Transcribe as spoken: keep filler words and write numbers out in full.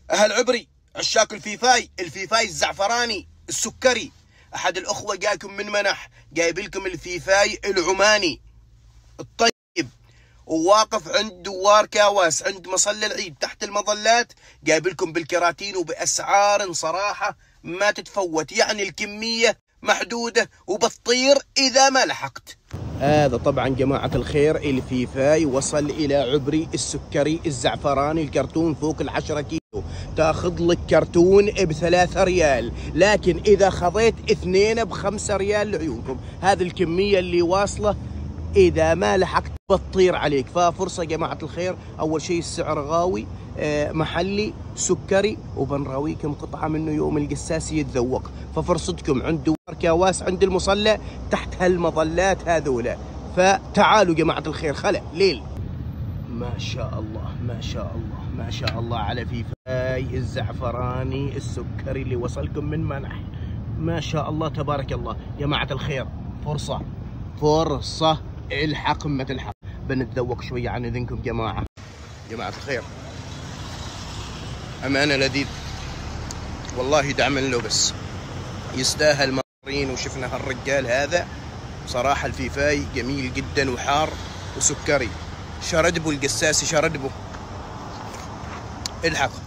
أهل عبري عشاق الفيفاي، الفيفاي الزعفراني السكري. أحد الأخوة جاكم من منح جايب لكم الفيفاي العماني الطيب، وواقف عند دوار كاواس عند مصلى العيد تحت المظلات، جايب لكم بالكراتين وبأسعار صراحة ما تتفوت، يعني الكمية محدودة وبتطير إذا ما لحقت. هذا طبعا جماعة الخير الفيفاي وصل إلى عبري السكري الزعفراني، الكرتون فوق العشرة كيلو، تاخذ لك كرتون بثلاثة ريال، لكن إذا خذيت اثنين بخمسة ريال لعيونكم. هذه الكمية اللي واصلة إذا ما لحقت بتطير عليك. ففرصة جماعة الخير، أول شيء السعر غاوي محلي سكري، وبنراويكم قطعة منه يوم القساس يتذوق. ففرصتكم عند دوار كاواس عند المصلى تحت هالمظلات هذولا. فتعالوا جماعة الخير، خلا ليل. ما شاء الله ما شاء الله ما شاء الله على فيفاي الزعفراني السكري اللي وصلكم من منح. ما شاء الله تبارك الله جماعة الخير، فرصة فرصة الحق ما تلحق. بنتذوق شوية عن إذنكم جماعة جماعة الخير. أمانة لذيذ والله، دعما له بس يستاهل مارين. وشفنا هالرجال هذا صراحة الفيفاي جميل جدا وحار وسكري. شردبو القساسي شردبو الحق.